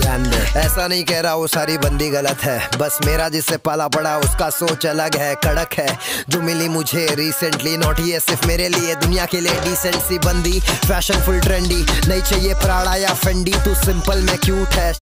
ध्यान दे। ऐसा नहीं कह रहा वो सारी बंदी गलत है, बस मेरा जिससे पाला पड़ा उसका सोच अलग है, कड़क है जो मिली मुझे रिसेंटली। नॉट ये सिर्फ मेरे लिए, दुनिया के लिए डिसेंट सी बंदी, फैशन फुल ट्रेंडी, नहीं चाहिए प्राड़ा या फेंडी, तू सिंपल में क्यूट है।